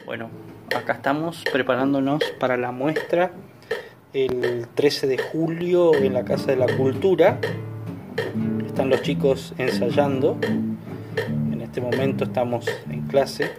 Bueno, acá estamos preparándonos para la muestra el 13 de julio en la Casa de la Cultura. Están los chicos ensayando. En este momento estamos en clase.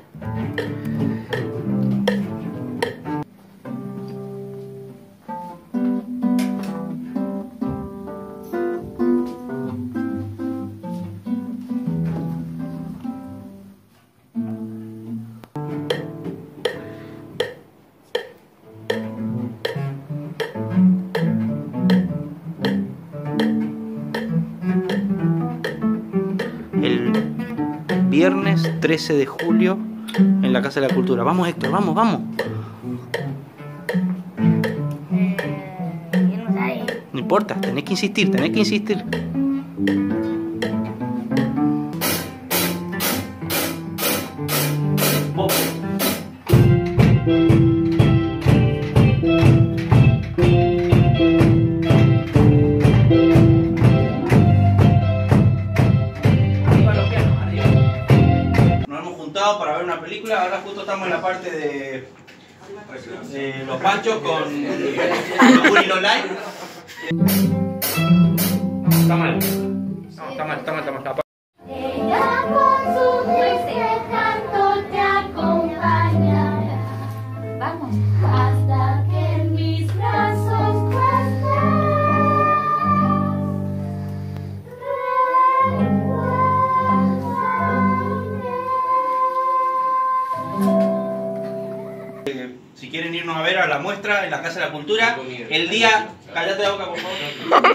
El viernes 13 de julio en la Casa de la Cultura. Vamos, Héctor, vamos, vamos. No importa, tenés que insistir, tenés que insistir. Para ver una película, ahora justo estamos en la parte de los panchos con los Uri no Live. Está mal. No, está mal. Ella con su dulce canto te acompañará. Vamos. Hasta que en mis brazos Si quieren irnos a ver a la muestra en la Casa de la Cultura, el día... Cállate la boca, por favor.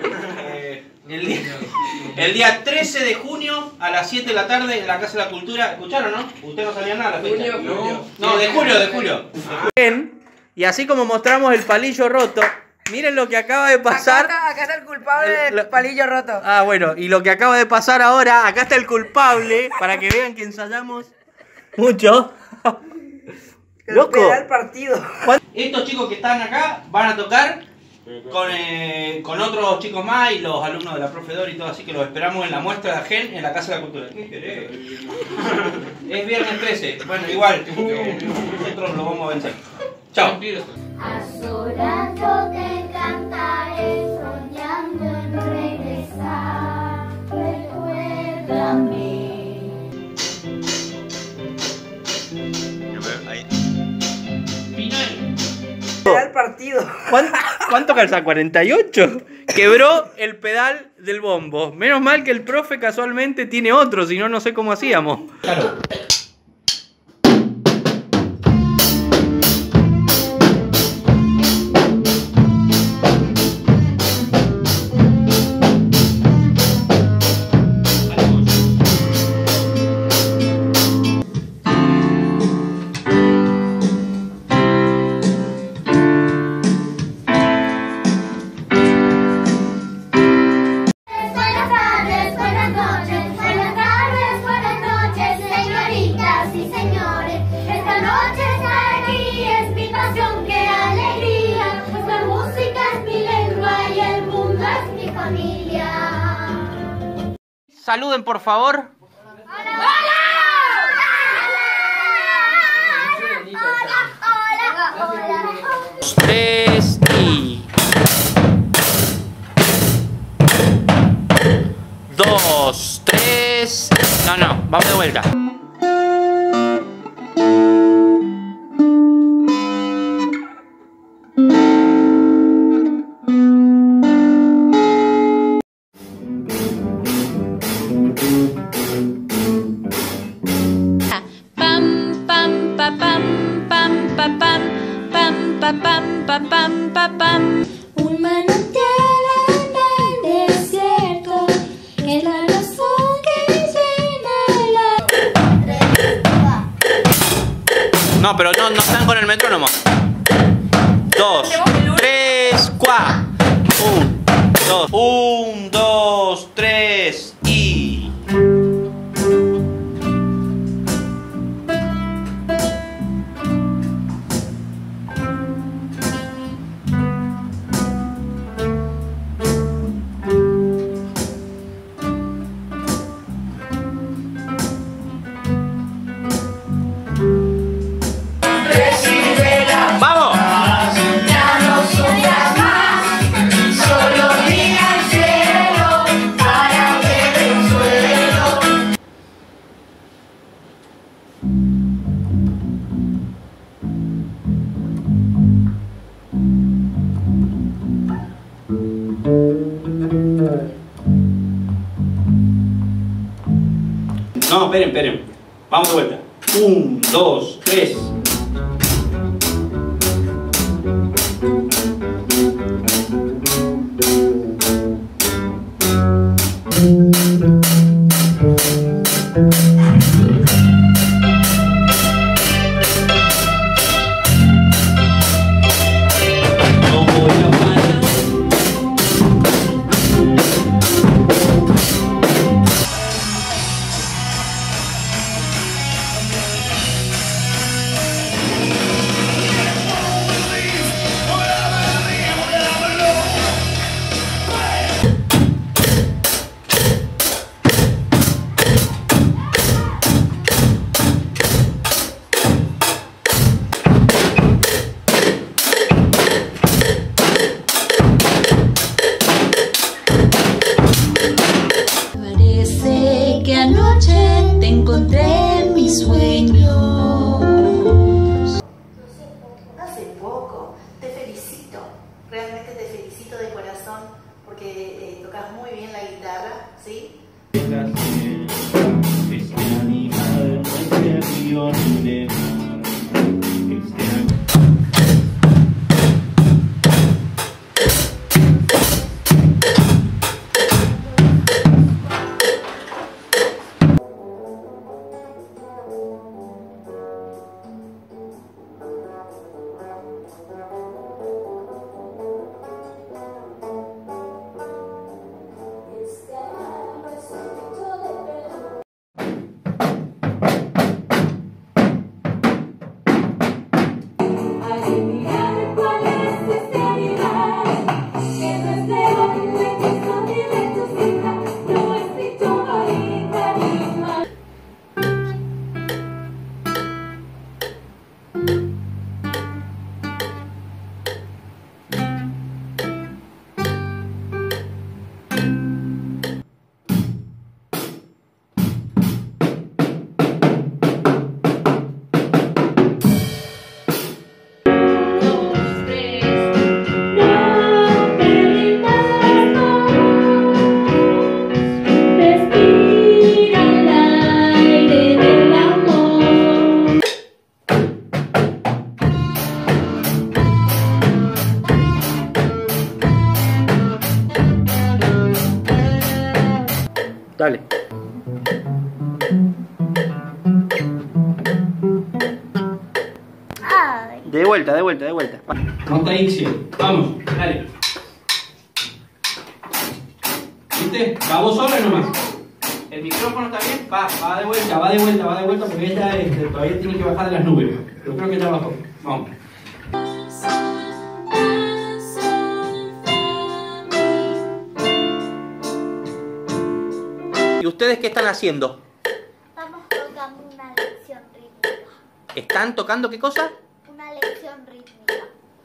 El día 13 de junio a las 7 de la tarde en la Casa de la Cultura. ¿Escucharon, no? Usted no sabía nada de la fecha. No, de julio. Bien, y así como mostramos el palillo roto, miren lo que acaba de pasar. Acá está el culpable del palillo roto. Ah, bueno, y lo que acaba de pasar ahora, acá está el culpable, para que vean que ensayamos mucho. ¡Loco! El partido. Estos chicos que están acá van a tocar con otros chicos más y los alumnos de la Profe Dori y todo, así que los esperamos en la muestra de Agen en la Casa de la Cultura. ¿Qué querés? Es viernes 13. Bueno, igual, nosotros lo vamos a vencer. Chao. a solas yo te cantaré soñando en regresar. Recuérdame. El partido. ¿Cuánto calza? 48. Quebró el pedal del bombo. Menos mal que el profe casualmente tiene otro, si no, no sé cómo hacíamos. Claro. Saluden, por favor. Tres y... 2, 3... No, vamos de vuelta. Un manantial en el desierto, es la razón que llena la... No, pero no están con el metrónomo. 2, 3, 4. 1, 2, 3 y... No, esperen. Vamos de vuelta. 1, 2, 3. Parece que anoche te encontré en mis sueños. Hace poco, te felicito, realmente te felicito de corazón porque tocas muy bien la guitarra, ¿sí? Dale. Ay. De vuelta. Nota dicción. Vamos, dale. ¿Viste? Va vos sola nomás. ¿El micrófono está bien? Va de vuelta, porque ella todavía tiene que bajar de las nubes. Pero creo que ya bajó. Vamos. ¿Y ustedes qué están haciendo? Estamos tocando una lección rítmica. ¿Están tocando qué cosa? Una lección rítmica.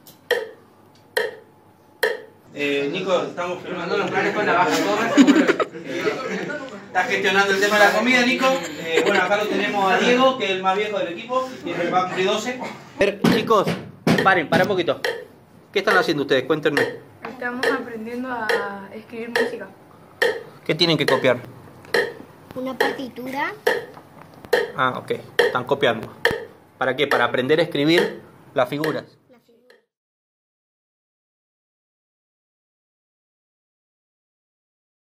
Nico, estamos filmando los planes con la baja coma. Está gestionando el tema de la comida, Nico. Bueno, acá lo tenemos a Diego, que es el más viejo del equipo, y va a cumplir 12. A ver, chicos, para un poquito. ¿Qué están haciendo ustedes? Cuéntenme. Estamos aprendiendo a escribir música. ¿Qué tienen que copiar? Una partitura. Ah, ok. Están copiando. ¿Para qué? Para aprender a escribir las figuras.